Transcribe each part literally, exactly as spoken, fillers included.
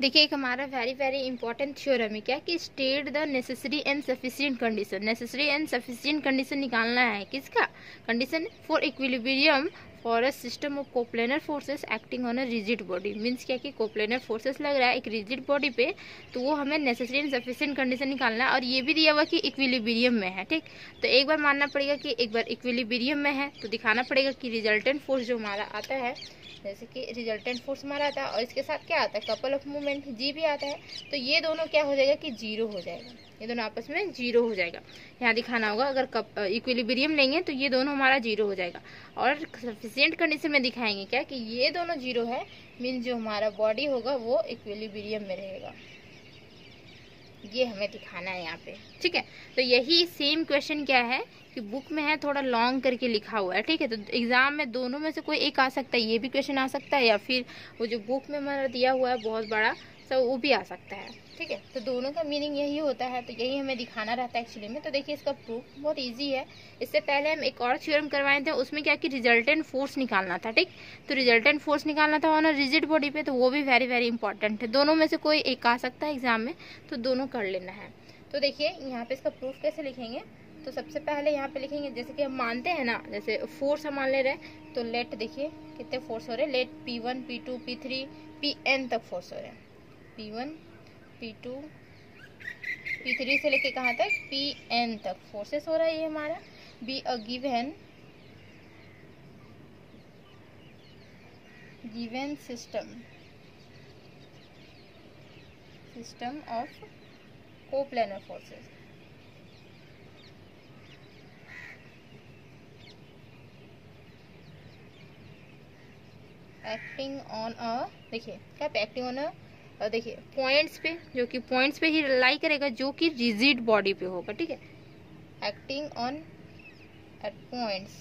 देखिए एक हमारा वेरी वेरी इंपॉर्टेंट थ्योरम है क्या कि state the necessary and sufficient condition. Necessary and sufficient condition निकालना है किसका? Condition for equilibrium for a system of coplanar forces acting on a rigid body. Means क्या कि कोप्लेनर फोर्सेस लग रहा है एक रिजिड बॉडी पे, तो वो हमें नेसेसरी एंड सफिशिएंट कंडीशन निकालना है। और ये भी दिया हुआ कि इक्विलिब्रियम में है। ठीक, तो एक बार मानना पड़ेगा कि एक बार इक्विलिब्रियम में है, तो दिखाना पड़ेगा कि रिजल्टेंट फोर्स जो हमारा आता है, जैसे कि रिजल्टेंट फोर्स हमारा आता है और इसके साथ क्या आता है? कपल ऑफ मूवमेंट जी भी आता है। तो ये दोनों क्या हो जाएगा कि जीरो हो जाएगा, ये दोनों आपस में जीरो हो जाएगा। यहाँ दिखाना होगा अगर कप इक्विलिब्रियम लेंगे तो ये दोनों हमारा जीरो हो जाएगा। और सफिशिएंट कंडीशन में दिखाएंगे क्या कि ये दोनों जीरो है, मीन्स जो हमारा बॉडी होगा वो इक्विलिब्रियम में रहेगा। ये हमें दिखाना है यहाँ पे। ठीक है, तो यही सेम क्वेश्चन क्या है कि बुक में है थोड़ा लॉन्ग करके लिखा हुआ है। ठीक है, तो एग्जाम में दोनों में से कोई एक आ सकता है, ये भी क्वेश्चन आ सकता है, या फिर वो जो बुक में हमारा दिया हुआ है बहुत बड़ा सब वो भी आ सकता है। ठीक है, तो दोनों का मीनिंग यही होता है, तो यही हमें दिखाना रहता है एक्चुअली में। तो देखिए इसका प्रूफ बहुत इजी है। इससे पहले हम एक और थ्योरम करवाए थे, उसमें क्या कि रिजल्टेंट फोर्स निकालना था। ठीक, तो रिजल्टेंट फोर्स निकालना था ऑन अ रिजिड बॉडी पे, तो वो भी वेरी वेरी इंपॉर्टेंट है। दोनों में से कोई एक आ सकता है एग्जाम में, तो दोनों कर लेना है। तो देखिए यहाँ पे इसका प्रूफ कैसे लिखेंगे, तो सबसे पहले यहाँ पे लिखेंगे जैसे कि हम मानते हैं ना, जैसे फोर्स हम मान ले रहे हैं, तो लेट देखिए कितने फोर्स हो रहे हैं, let P one P two P three P N तक फोर्स हो रहे हैं। P one P two P three से लेके कहाँ तक? पी एन तक फोर्सेस हो रहा है ये हमारा। Be a given given system system of coplanar forces acting on a, देखिए क्या एक्टिंग ऑन अ, देखिए पॉइंट्स पे, जो कि पॉइंट्स पे ही लाई करेगा, जो कि रिजिड बॉडी पे होगा। ठीक है, एक्टिंग ऑन एट पॉइंट्स,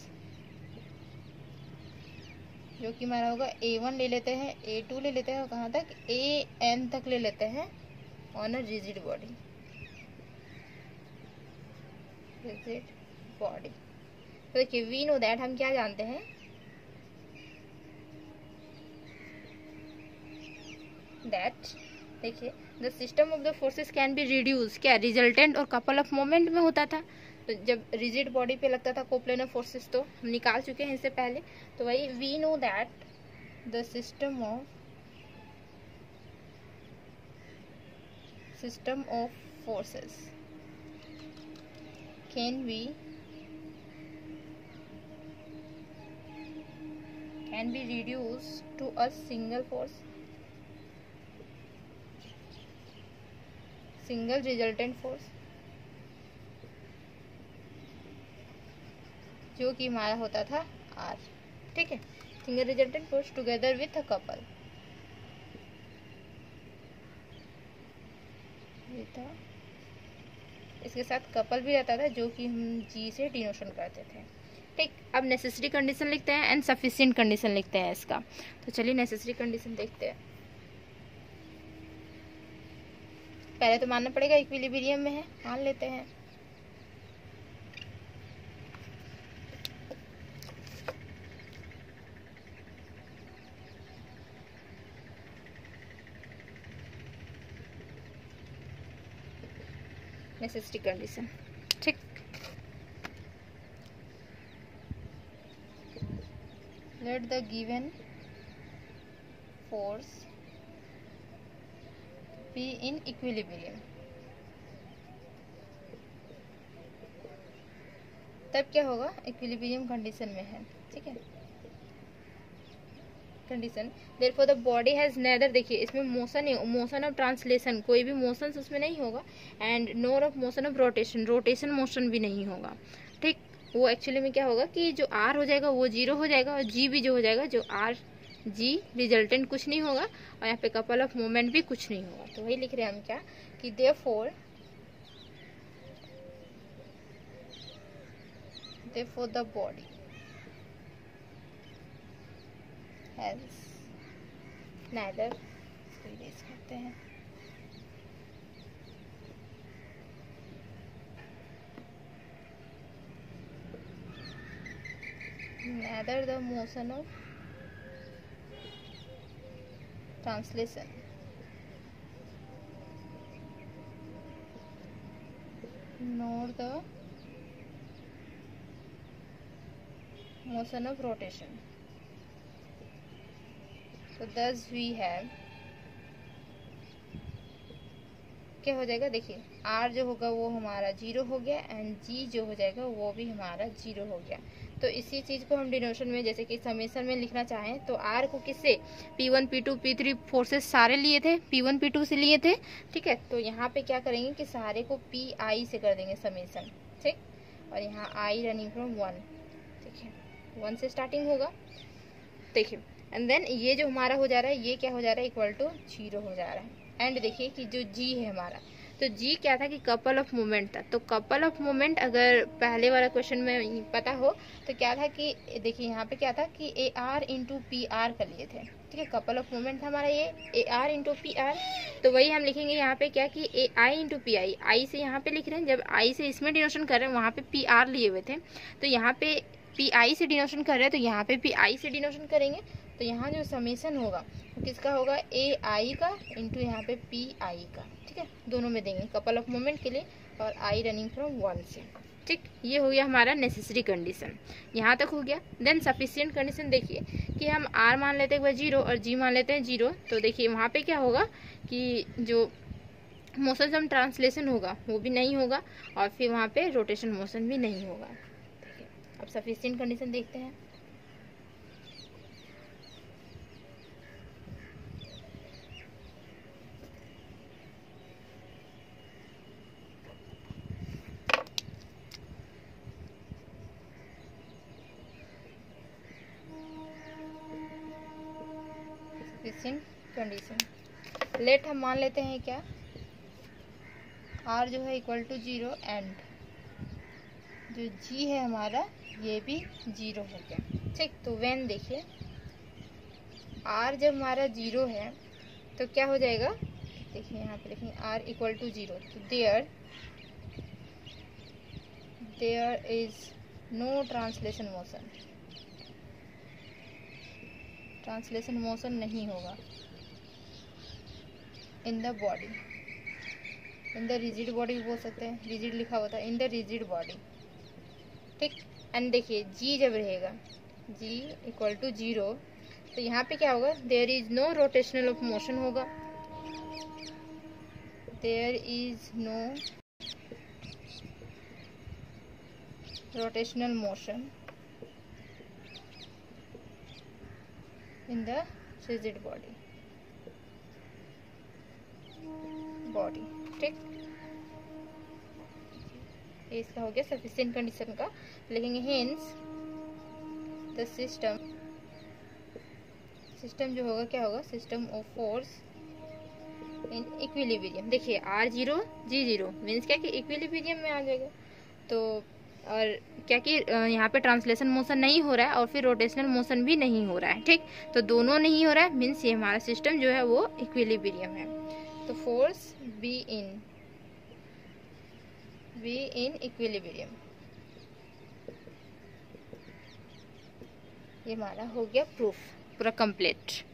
जो कि हमारा होगा ए वन ले लेते हैं, ए टू ले लेते हैं, और कहाँ तक? ए एन तक ले लेते हैं on a rigid body. Rigid body, तो देखिए वी नो दैट, हम क्या जानते हैं दैट, देखिए the system of the forces can be reduce, क्या रिजल्टेंट और कपल ऑफ मोमेंट में होता था। तो जब रिजिड बॉडी पे लगता था कोप्लेनर फोर्सेस, तो हम निकाल चुके हैं इससे पहले। तो वही we know that the system of system of forces can be can be reduce to a single force, single resultant force, जो कि हमारा होता था आर। ठीक है, single resultant force together with a couple, इसके साथ कपल भी रहता था, जो कि हम जी से डिनोशन करते थे। ठीक, अब नेसेसरी कंडीशन लिखते हैं एंड सफिशिएंट कंडीशन लिखते हैं इसका। तो चलिए नेसेसरी कंडीशन देखते हैं। पहले तो मानना पड़ेगा इक्विलिब्रियम में है, मान लेते हैं। नेसेसरी कंडीशन, ठीक, let the given force be in equilibrium, तब क्या होगा? इक्विलिब्रियम कंडीशन में है। ठीक है, condition therefore the body has neither, देखिए इसमें मोशन है, मोशन ऑफ ट्रांसलेशन, कोई भी मोशन उसमें नहीं होगा, and nor of motion of rotation, rotation motion भी नहीं होगा। ठीक, वो एक्चुअली में क्या होगा कि जो आर हो जाएगा वो जीरो हो जाएगा, और जी भी जो हो जाएगा, जो आर जी रिजल्टेंट कुछ नहीं होगा, और यहाँ पे कपल ऑफ मोमेंट भी कुछ नहीं होगा। तो वही लिख रहे हैं हम क्या कि therefore therefore the body has neither, erase करते हैं, neither the motion of translation nor the motion of rotation. So thus we have, क्या हो जाएगा, देखिए r जो होगा वो हमारा जीरो हो गया एंड g जो हो जाएगा वो भी हमारा जीरो हो गया। तो इसी चीज़ को हम डिनोशन में जैसे कि समेशन में लिखना चाहें तो r को किससे, P one P two P three forces सारे लिए थे, पी वन पी टू से लिए थे, ठीक है। तो यहाँ पे क्या करेंगे कि सारे को पी आई से कर देंगे समेशन, ठीक। और यहाँ आई रनिंग फ्रॉम वन, ठीक है, वन से स्टार्टिंग होगा, देखिए। एंड देन ये जो हमारा हो जा रहा है ये क्या हो जा रहा है, इक्वल टू जीरो हो जा रहा है। एंड देखिए कि जो g है हमारा, तो g क्या था कि कपल ऑफ मोमेंट था। तो कपल ऑफ मोमेंट अगर पहले वाला क्वेश्चन में पता हो तो क्या था कि देखिए यहाँ पे क्या था कि A R into P R कर लिए थे, ठीक है। कपल ऑफ मोमेंट था हमारा ये A R into P R. तो वही हम लिखेंगे यहाँ पे क्या कि ए आई इंटू पी आई, आई से यहाँ पे लिख रहे हैं, जब आई से इसमें डिनोशन कर रहे हैं वहाँ पे पी आर लिए हुए थे, तो यहाँ पे पी आई से डिनोशन कर रहे हैं तो यहाँ पे पी आई से डिनोशन करेंगे। तो यहाँ जो समेशन होगा वो किसका होगा, ए आई का इंटू यहाँ पे पी आई का, ठीक है, दोनों में देंगे कपल ऑफ मोमेंट के लिए और आई रनिंग फ्रॉम वन से, ठीक। ये हो गया हमारा नेसेसरी कंडीशन, यहाँ तक हो गया। देन सफिशिएंट कंडीशन देखिए कि हम आर मान लेते हैं जीरो और जी मान लेते हैं जीरो। तो देखिए वहाँ पे क्या होगा कि जो मोशन सम ट्रांसलेशन होगा वो भी नहीं होगा और फिर वहाँ पे रोटेशन मोशन भी नहीं होगा, ठीक है। अब सफिशिएंट कंडीशन देखते हैं। सफिशिएंट कंडीशन लेट हम मान लेते हैं क्या, r जो है इक्वल टू जीरो एंड जो g है हमारा ये भी जीरो हो गया, ठीक। तो व्हेन देखिए r जब हमारा जीरो है तो क्या हो जाएगा, देखिए यहाँ पे लिखेंगे r इक्वल टू जीरो, तो there there is no translation motion, translation motion नहीं होगा in the body, in the rigid body भी बोल सकते हैं, रिजिड लिखा होता है, इन द रिजिड बॉडी, ठीक। एंड देखिए g जब रहेगा g इक्वल टू जीरो तो यहाँ पे क्या होगा, there is no rotational of motion होगा, there is no rotational motion in the rigid body body ठीक। ये इसका हो गया सफिशिएंट कंडीशन का, लिखेंगे हेंस द सिस्टम, सिस्टम जो होगा क्या होगा, system of force in equilibrium. देखिए R zero G zero means क्या कि इक्विलिब्रियम में आ जाएगा। तो और क्या कि यहाँ पे ट्रांसलेशन मोशन नहीं हो रहा है और फिर रोटेशनल मोशन भी नहीं हो रहा है, ठीक। तो दोनों नहीं हो रहा है मीन्स ये हमारा सिस्टम जो है वो इक्विलिब्रियम है। तो force be in be in equilibrium, ये हमारा हो गया प्रूफ पूरा कंप्लीट।